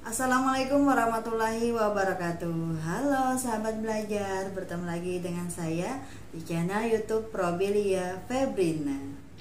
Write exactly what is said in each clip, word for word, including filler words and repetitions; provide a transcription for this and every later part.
Assalamualaikum warahmatullahi wabarakatuh. Halo sahabat belajar, bertemu lagi dengan saya di channel YouTube Probelia Febrina.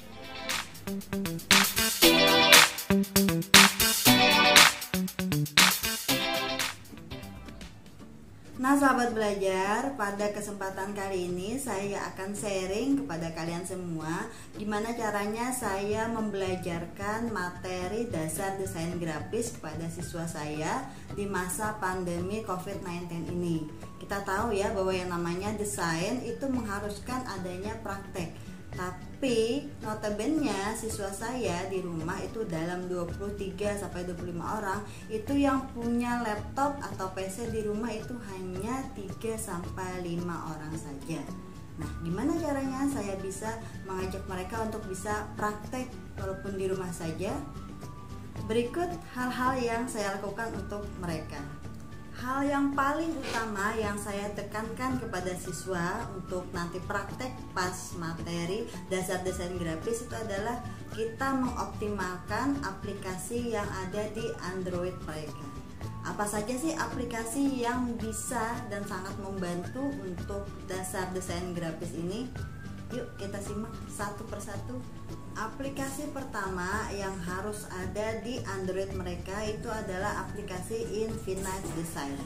Nah sahabat belajar, pada kesempatan kali ini saya akan sharing kepada kalian semua gimana caranya saya membelajarkan materi dasar desain grafis kepada siswa saya di masa pandemi covid sembilan belas ini. Kita tahu ya bahwa yang namanya desain itu mengharuskan adanya praktek. Tapi notabene siswa saya di rumah itu dalam dua puluh tiga sampai dua puluh lima orang, itu yang punya laptop atau P C di rumah itu hanya tiga sampai lima orang saja. Nah, gimana caranya saya bisa mengajak mereka untuk bisa praktek walaupun di rumah saja? Berikut hal-hal yang saya lakukan untuk mereka. Hal yang paling utama yang saya tekankan kepada siswa untuk nanti praktek pas materi dasar desain grafis itu adalah kita mengoptimalkan aplikasi yang ada di Android mereka. Apa saja sih aplikasi yang bisa dan sangat membantu untuk dasar desain grafis ini? Yuk kita simak satu persatu. Aplikasi pertama yang harus ada di Android mereka itu adalah aplikasi Infinite Design.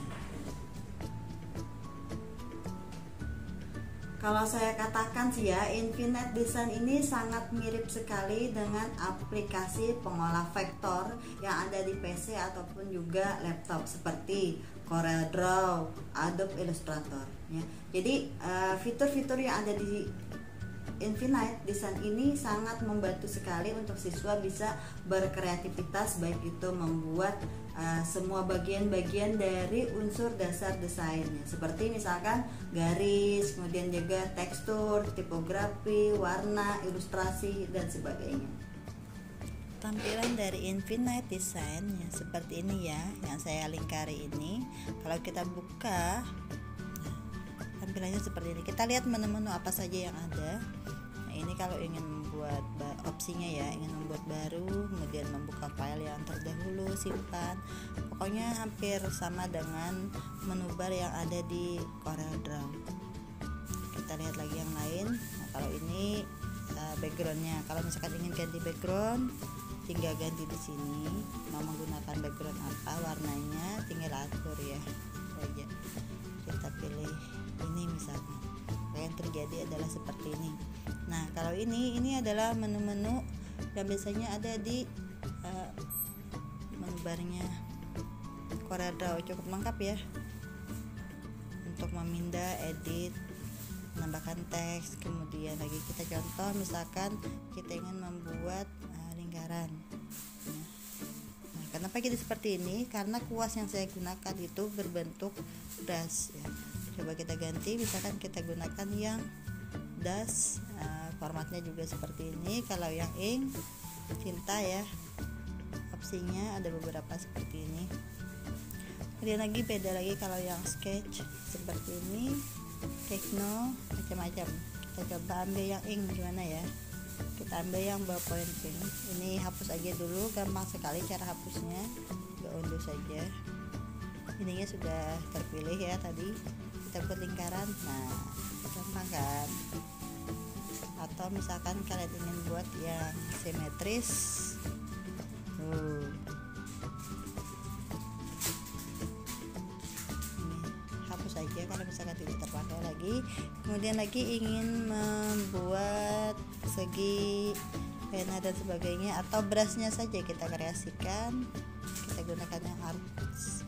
Kalau saya katakan sih ya, Infinite Design ini sangat mirip sekali dengan aplikasi pengolah vektor yang ada di P C ataupun juga laptop seperti CorelDRAW, Adobe Illustrator ya. Jadi fitur-fitur yang ada di Infinite Design ini sangat membantu sekali untuk siswa bisa berkreativitas, baik itu membuat uh, semua bagian-bagian dari unsur dasar desainnya, seperti misalkan garis, kemudian juga tekstur, tipografi, warna, ilustrasi dan sebagainya. Tampilan dari Infinite Design ya, seperti ini ya, yang saya lingkari ini. Kalau kita buka, tampilannya seperti ini. Kita lihat menu-menu apa saja yang ada. Nah, ini kalau ingin membuat opsinya ya, ingin membuat baru, kemudian membuka file yang terdahulu, simpan. Pokoknya hampir sama dengan menu bar yang ada di CorelDRAW. Kita lihat lagi yang lain. Nah, kalau ini uh, backgroundnya. Kalau misalkan ingin ganti background, tinggal ganti di sini. Mau menggunakan background apa, warnanya tinggal atur ya. Saja. Kita pilih ini misalkan. Yang terjadi adalah seperti ini. Nah, kalau ini ini adalah menu-menu yang biasanya ada di uh, menu barnya CorelDRAW, cukup lengkap ya untuk memindah, edit, menambahkan teks. Kemudian lagi kita contoh, misalkan kita ingin membuat uh, lingkaran. Nah, kenapa jadi seperti ini? Karena kuas yang saya gunakan itu berbentuk brush ya. Coba kita ganti, misalkan kita gunakan yang dash, uh, formatnya juga seperti ini. Kalau yang ink, tinta ya, opsinya ada beberapa seperti ini. Kemudian lagi beda lagi kalau yang sketch seperti ini, tekno, macam-macam. Kita coba ambil yang ink gimana ya. Kita ambil yang ballpoint ink. Ini hapus aja dulu, gampang sekali cara hapusnya. Kita unduh saja. Ininya sudah terpilih ya tadi. Kita buat lingkaran, nah gampang kan? Atau misalkan kalian ingin buat yang simetris, uh. ini hapus aja kalau misalkan tidak terpakai lagi. Kemudian lagi ingin membuat segi pena dan sebagainya, atau brushnya saja kita kreasikan, kita gunakan yang arts.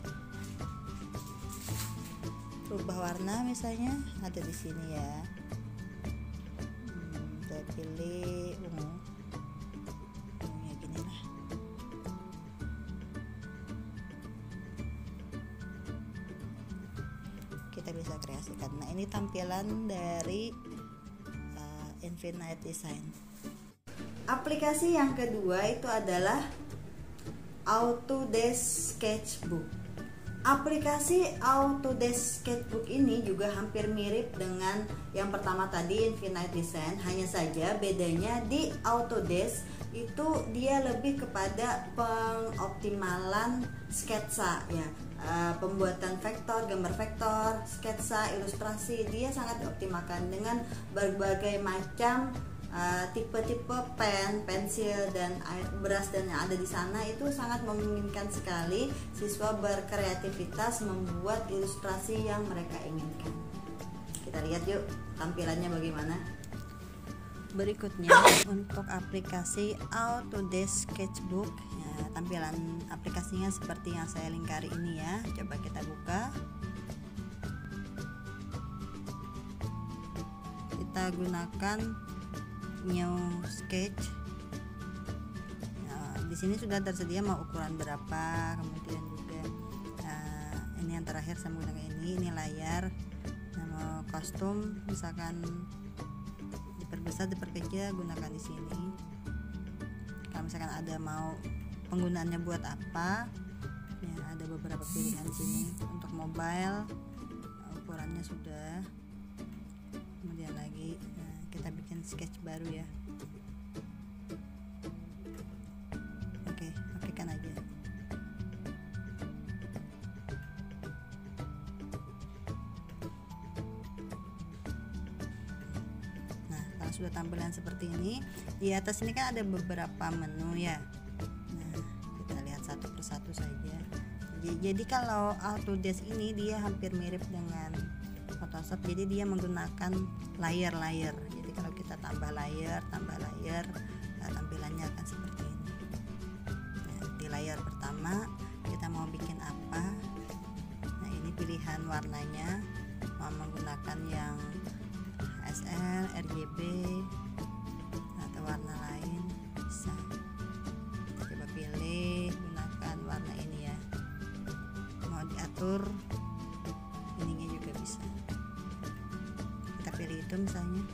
Rubah warna misalnya ada di sini ya. Hmm, saya pilih ungu. Ungunya gini lah. Kita bisa kreasikan. Nah, ini tampilan dari uh, Infinite Design. Aplikasi yang kedua itu adalah Autodesk Sketchbook. Aplikasi Autodesk Sketchbook ini juga hampir mirip dengan yang pertama tadi, Infinite Design. Hanya saja bedanya di Autodesk itu dia lebih kepada pengoptimalan sketsa ya, e, pembuatan vektor, gambar vektor, sketsa, ilustrasi. Dia sangat dioptimalkan dengan berbagai macam Uh, tipe-tipe pen, pensil, dan airbrush dan yang ada di sana. Itu sangat memungkinkan sekali siswa berkreativitas membuat ilustrasi yang mereka inginkan. Kita lihat yuk tampilannya bagaimana. Berikutnya untuk aplikasi Autodesk Sketchbook ya, tampilan aplikasinya seperti yang saya lingkari ini ya. Coba kita buka. Kita gunakan New Sketch. Nah, di sini sudah tersedia mau ukuran berapa, kemudian juga uh, ini yang terakhir saya menggunakan ini, ini layar. Nah, mau kostum misalkan diperbesar, diperkecil, gunakan di sini. Kalau misalkan ada mau penggunaannya buat apa, ya ada beberapa pilihan di sini. Untuk mobile ukurannya sudah. Kemudian lagi nah, kita bikin sketch baru ya. Oke, aplikasikan aja. Nah, kalau sudah tampilan seperti ini, di atas ini kan ada beberapa menu ya. Nah, kita lihat satu persatu saja. Jadi kalau Autodesk ini dia hampir mirip dengan Photoshop, jadi dia menggunakan layer-layer. Jadi kalau kita tambah layer, tambah layer, nah, tampilannya akan seperti ini. Nah, di layer pertama kita mau bikin apa? Nah, ini pilihan warnanya, mau menggunakan yang S L, R G B, atau warna lain bisa. Kita coba pilih, gunakan warna ini ya. Mau diatur ininya juga bisa. Pilih itu misalnya.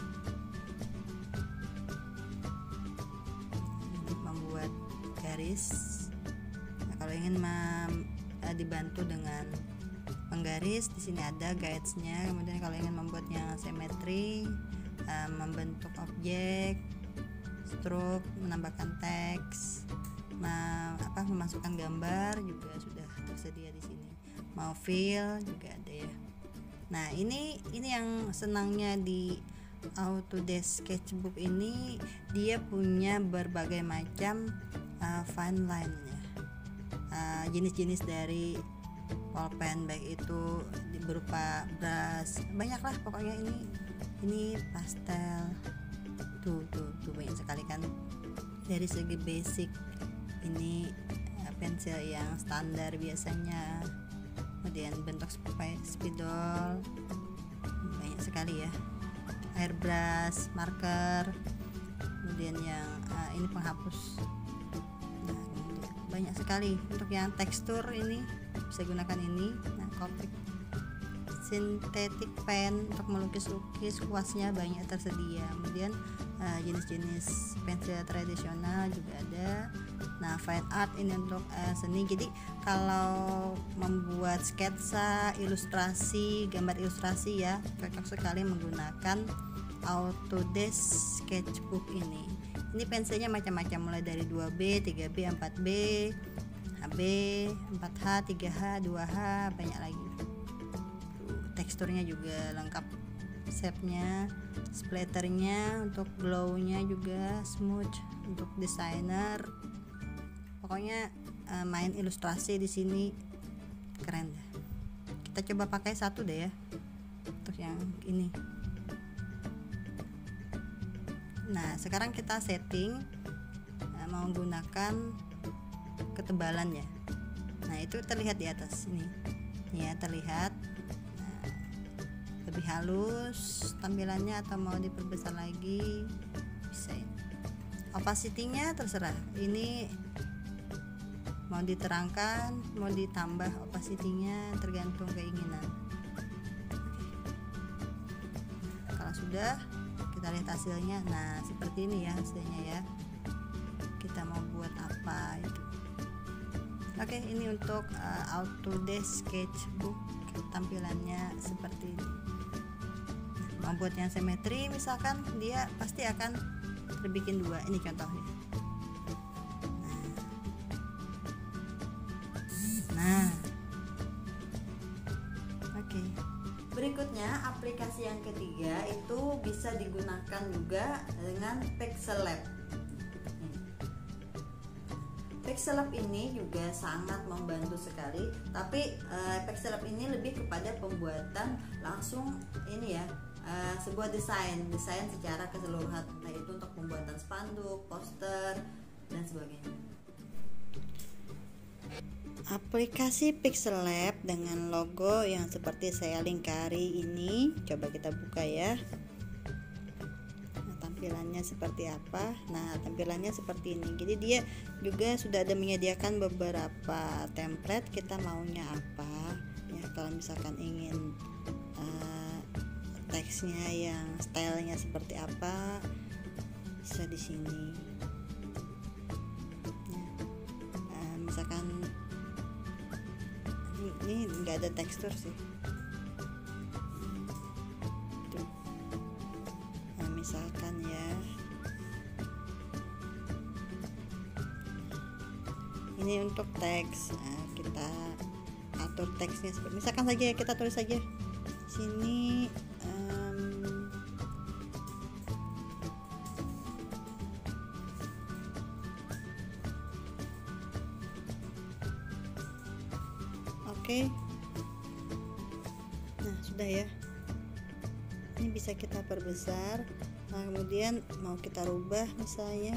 Ini membuat garis. Nah, kalau ingin mem, eh, dibantu dengan penggaris, di sini ada guides-nya. Kemudian kalau ingin membuatnya simetri, eh, membentuk objek, stroke, menambahkan teks, mem, apa, memasukkan gambar juga sudah tersedia di sini. Mau fill juga ada ya. Nah, ini ini yang senangnya di Autodesk Sketchbook ini, dia punya berbagai macam uh, fine line ya. Uh, jenis-jenis dari pulpen, baik itu berupa brush, banyak lah pokoknya. Ini ini pastel. Tuh, tuh, tuh banyak sekali kan. Dari segi basic ini uh, pensil yang standar biasanya. Kemudian bentuk spidol banyak sekali ya, airbrush, marker, kemudian yang uh, ini penghapus. Nah, banyak sekali. Untuk yang tekstur ini bisa gunakan ini. Nah, Copic synthetic pen untuk melukis-lukis, kuasnya banyak tersedia. Kemudian uh, jenis-jenis pensil tradisional juga ada. Nah, fine art ini untuk uh, seni. Jadi kalau membuat sketsa, ilustrasi, gambar ilustrasi ya, cocok sekali menggunakan Autodesk Sketchbook ini. Ini pensilnya macam-macam, mulai dari dua B, tiga B, empat B, H B, empat H, tiga H, dua H, banyak lagi. Teksturnya juga lengkap, shape-nya, splatternya, untuk glow-nya juga smooth, untuk desainer. Pokoknya uh, main ilustrasi di sini keren dah. Kita coba pakai satu deh ya, untuk yang ini. Nah, sekarang kita setting uh, mau menggunakan ketebalan ya. Nah, itu terlihat di atas ini ya, terlihat nah, lebih halus tampilannya, atau mau diperbesar lagi bisa ini. Opacity-nya terserah, ini mau diterangkan, mau ditambah opacity-nya, tergantung keinginan. Kalau sudah, kita lihat hasilnya. Nah, seperti ini ya hasilnya ya. Kita mau buat apa itu. Oke, ini untuk uh, Autodesk Sketchbook, tampilannya seperti ini. Mau buat yang simetri misalkan, dia pasti akan terbikin dua. Ini contohnya. Nah, oke. Okay. Berikutnya aplikasi yang ketiga itu bisa digunakan juga dengan Pixellab. Pixellab ini juga sangat membantu sekali, tapi uh, Pixellab ini lebih kepada pembuatan langsung ini ya, uh, sebuah desain, desain secara keseluruhan, nah itu untuk pembuatan spanduk, poster dan sebagainya. Aplikasi Pixellab dengan logo yang seperti saya lingkari ini, coba kita buka ya. Tampilannya seperti apa? Nah, tampilannya seperti ini. Jadi dia juga sudah ada menyediakan beberapa template, kita maunya apa ya. Kalau misalkan ingin uh, teksnya yang stylenya seperti apa, bisa di sini ya. Uh, misalkan ini nggak ada tekstur sih. Misalkan ya, ini untuk teks, nah, kita atur teksnya seperti misalkan saja ya, kita tulis saja sini um, oke okay. Nah sudah ya, ini bisa kita perbesar. Nah, kemudian mau kita rubah misalnya,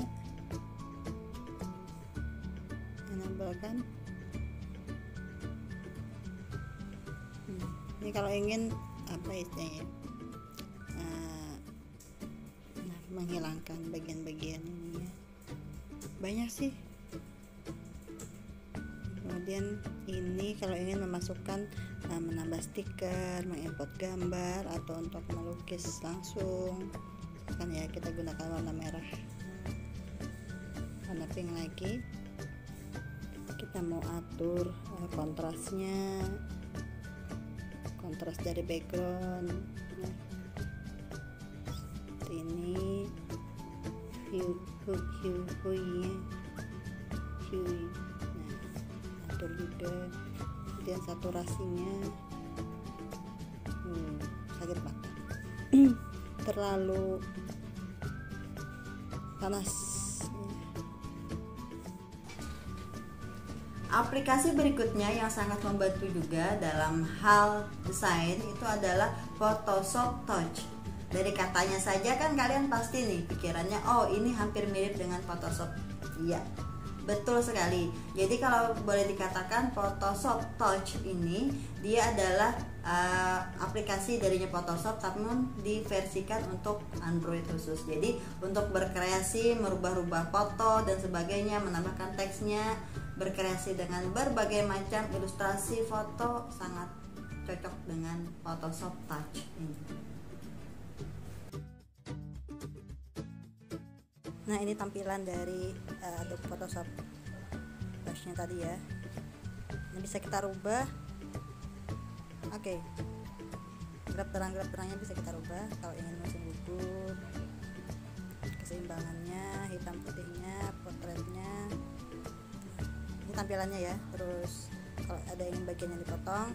menambahkan hmm. Ini kalau ingin apa istilahnya, nah, nah menghilangkan bagian-bagian ini ya, banyak sih. Kemudian ini kalau ingin memasukkan, nah, menambah stiker, mengimport gambar, atau untuk melukis langsung kan ya, kita gunakan warna merah, warna pink lagi. Kita mau atur uh, kontrasnya, kontras dari background nah, seperti ini, hue hue hue hue hue nah atur juga. Kemudian saturasinya hmm, sakit mata terlalu panas. Aplikasi berikutnya yang sangat membantu juga dalam hal desain itu adalah Photoshop Touch. Dari katanya saja kan kalian pasti nih pikirannya, oh ini hampir mirip dengan Photoshop. Iya, betul sekali. Jadi kalau boleh dikatakan Photoshop Touch ini dia adalah uh, aplikasi darinya Photoshop, namun diversikan untuk Android khusus. Jadi untuk berkreasi, merubah-rubah foto dan sebagainya, menambahkan teksnya, berkreasi dengan berbagai macam ilustrasi foto, sangat cocok dengan Photoshop Touch ini. Nah, ini tampilan dari uh, Adobe Photoshop Touch-nya tadi ya. Ini bisa kita rubah. Oke. Okay. Grab terang-grab terangnya bisa kita rubah kalau ingin langsung gugur. Keseimbangannya, hitam putihnya, potretnya. Ini tampilannya ya. Terus kalau ada yang bagian yang dipotong,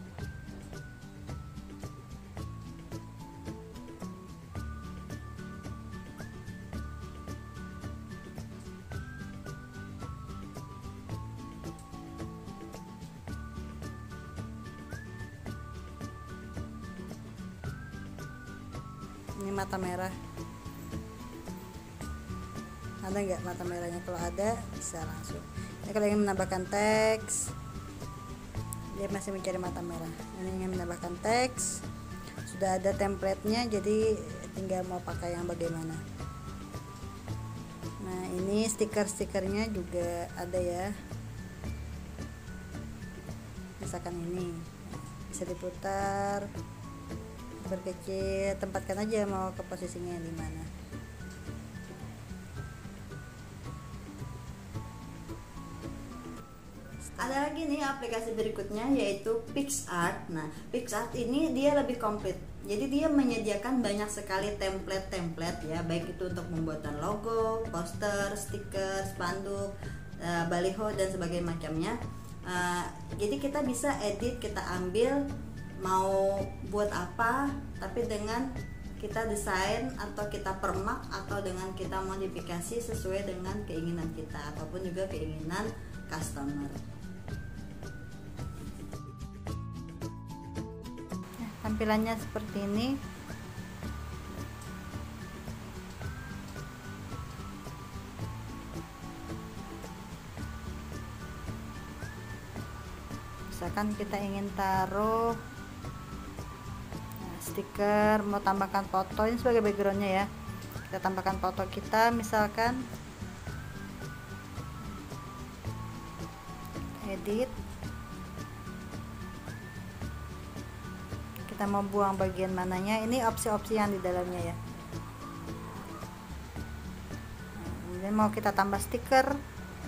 ini mata merah, ada nggak mata merahnya? Kalau ada bisa langsung. Ini kalau ingin menambahkan teks, dia masih mencari mata merah. Ini ingin menambahkan teks, sudah ada template-nya, jadi tinggal mau pakai yang bagaimana. Nah, ini stiker-stikernya juga ada ya, misalkan ini bisa diputar, berkecil, tempatkan aja mau ke posisinya di mana. ada lagi nih aplikasi berikutnya yaitu PicsArt. Nah, PicsArt ini dia lebih komplit. Jadi dia menyediakan banyak sekali template-template ya, baik itu untuk pembuatan logo, poster, stiker, spanduk, uh, baliho dan sebagainya macamnya. Uh, jadi kita bisa edit, kita ambil mau buat apa, tapi dengan kita desain atau kita permak atau dengan kita modifikasi sesuai dengan keinginan kita ataupun juga keinginan customer. Nah, tampilannya seperti ini. Misalkan kita ingin taruh nah, stiker, mau tambahkan foto, ini sebagai backgroundnya ya, kita tambahkan foto kita, misalkan edit, kita mau buang bagian mananya, ini opsi-opsi yang di dalamnya ya. Kemudian mau kita tambah stiker,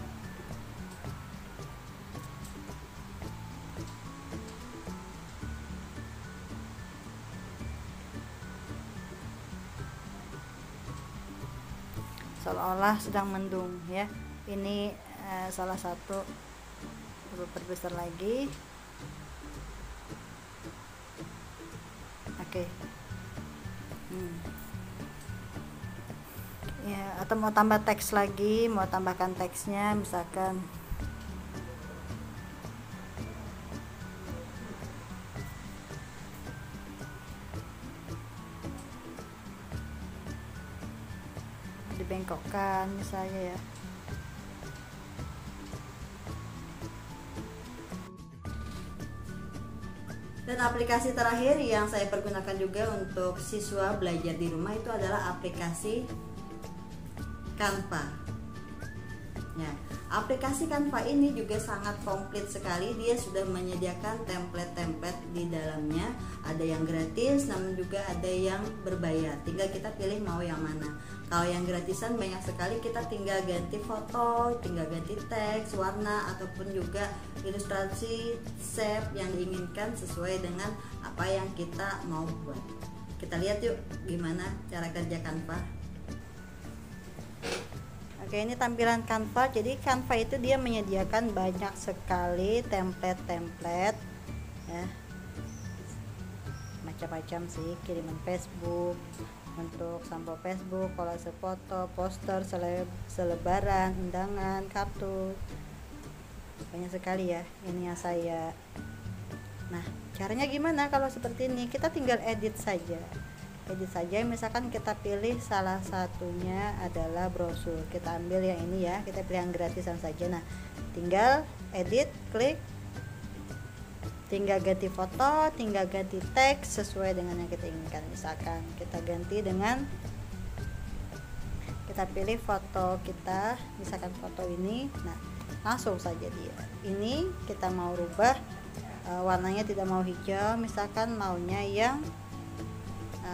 seolah-olah sedang mendung ya. Ini eh, salah satu, coba perbesar lagi. Oke. Hmm. Ya, atau mau tambah teks lagi, mau tambahkan teksnya misalkan dibengkokkan misalnya ya. Dan aplikasi terakhir yang saya pergunakan juga untuk siswa belajar di rumah itu adalah aplikasi Canva. Ya, aplikasi Canva ini juga sangat komplit sekali. Dia sudah menyediakan template-template di dalamnya. Ada yang gratis, namun juga ada yang berbayar. Tinggal kita pilih mau yang mana. Kalau yang gratisan banyak sekali, kita tinggal ganti foto, tinggal ganti teks, warna, ataupun juga ilustrasi, shape yang diinginkan sesuai dengan apa yang kita mau buat. Kita lihat yuk gimana cara kerja Canva. Oke, ini tampilan Canva. Jadi Canva itu dia menyediakan banyak sekali template-template ya, macam-macam sih, kiriman Facebook, untuk sampel Facebook, kolase foto, poster, sele selebaran, undangan, kartu, banyak sekali ya ini yang saya. Nah, caranya gimana kalau seperti ini? Kita tinggal edit saja edit saja misalkan kita pilih salah satunya adalah brosur, kita ambil yang ini ya, kita pilih yang gratisan saja. Nah, tinggal edit, klik, tinggal ganti foto, tinggal ganti teks sesuai dengan yang kita inginkan. Misalkan kita ganti dengan, kita pilih foto kita, misalkan foto ini. Nah, langsung saja dia. Ini kita mau rubah e, warnanya, tidak mau hijau, misalkan maunya yang e,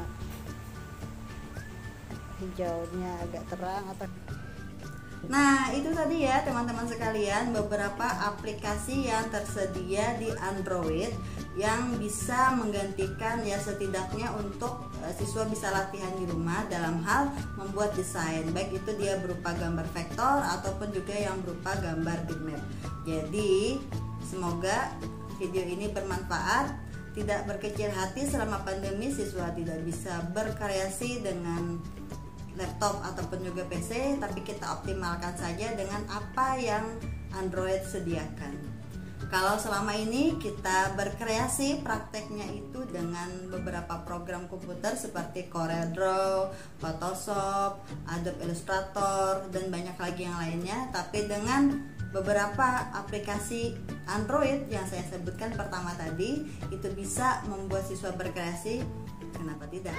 hijaunya agak terang atau. Nah, itu tadi ya teman-teman sekalian beberapa aplikasi yang tersedia di Android yang bisa menggantikan ya, setidaknya untuk uh, siswa bisa latihan di rumah dalam hal membuat desain, baik itu dia berupa gambar vektor ataupun juga yang berupa gambar bitmap. Jadi semoga video ini bermanfaat, tidak berkecil hati selama pandemi siswa tidak bisa berkreasi dengan laptop ataupun juga P C, tapi kita optimalkan saja dengan apa yang Android sediakan. Kalau selama ini kita berkreasi prakteknya itu dengan beberapa program komputer seperti CorelDRAW, Photoshop, Adobe Illustrator, dan banyak lagi yang lainnya, tapi dengan beberapa aplikasi Android yang saya sebutkan pertama tadi, itu bisa membuat siswa berkreasi, kenapa tidak?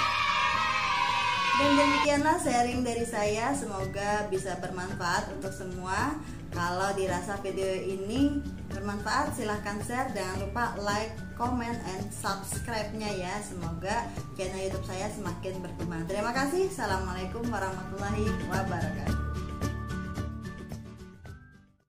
Dan demikianlah sharing dari saya, semoga bisa bermanfaat untuk semua. Kalau dirasa video ini bermanfaat, silahkan share, jangan lupa like, comment, and subscribe-nya ya. Semoga channel YouTube saya semakin berkembang. Terima kasih. Assalamualaikum warahmatullahi wabarakatuh.